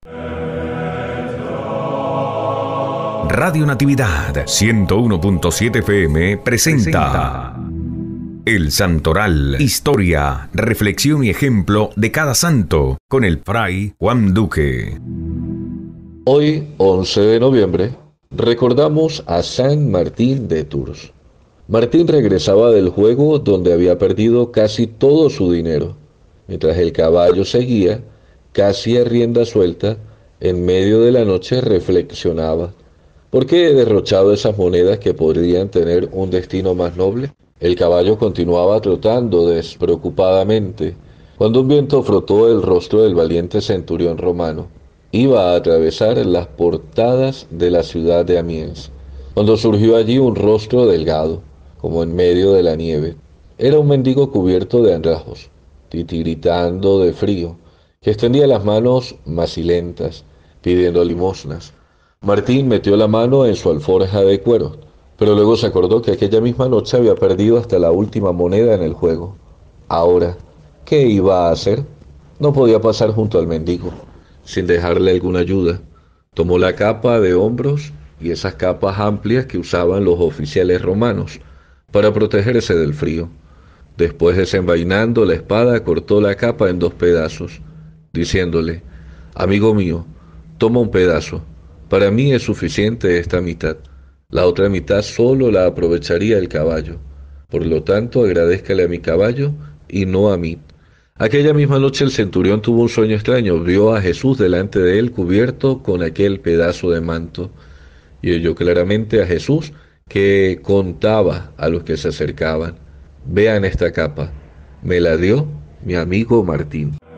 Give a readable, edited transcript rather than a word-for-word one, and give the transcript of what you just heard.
Radio Natividad 101.7 FM presenta El Santoral, historia, reflexión y ejemplo de cada santo, con el Fray Juan Duque. Hoy, 11 de noviembre, recordamos a San Martín de Tours. Martín regresaba del juego donde había perdido casi todo su dinero, mientras el caballo seguía, casi a rienda suelta, en medio de la noche reflexionaba. ¿Por qué he derrochado esas monedas que podrían tener un destino más noble? El caballo continuaba trotando despreocupadamente, cuando un viento frotó el rostro del valiente centurión romano. Iba a atravesar las portadas de la ciudad de Amiens, cuando surgió allí un rostro delgado, como en medio de la nieve. Era un mendigo cubierto de andrajos, titiritando de frío, que extendía las manos macilentas, pidiendo limosnas. Martín metió la mano en su alforja de cuero, pero luego se acordó que aquella misma noche había perdido hasta la última moneda en el juego. Ahora, ¿qué iba a hacer? No podía pasar junto al mendigo, sin dejarle alguna ayuda. Tomó la capa de hombros y esas capas amplias que usaban los oficiales romanos para protegerse del frío. Después, desenvainando la espada, cortó la capa en 2 pedazos, diciéndole: «Amigo mío, toma un pedazo. Para mí es suficiente esta mitad. La otra mitad solo la aprovecharía el caballo. Por lo tanto, agradézcale a mi caballo y no a mí». Aquella misma noche el centurión tuvo un sueño extraño. Vio a Jesús delante de él cubierto con aquel pedazo de manto, y oyó claramente a Jesús que contaba a los que se acercaban: «Vean esta capa. Me la dio mi amigo Martín».